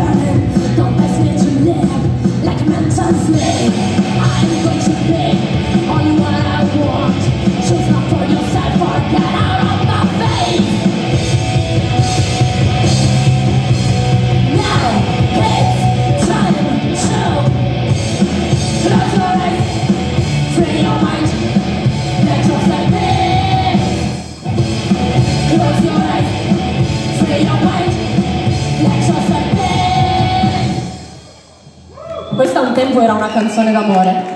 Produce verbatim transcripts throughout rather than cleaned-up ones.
burning. Don't ask me to live like a mental slave. I'm going to be only what I want. Choose not for yourself or get out of my face. Now it's time to close your eyes, free your mind, let yourself be. Close your eyes, free your mind, let yourself be. Questa un tempo era una canzone d'amore.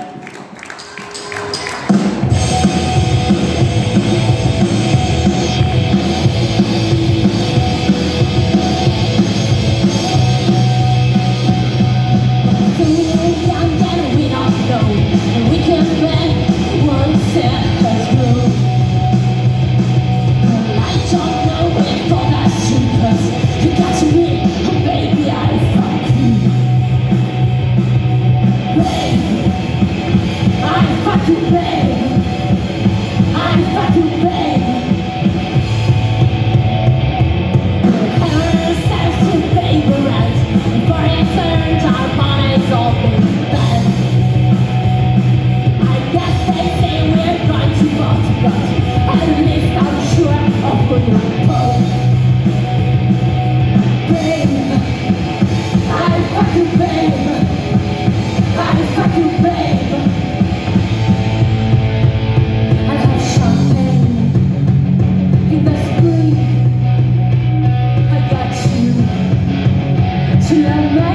To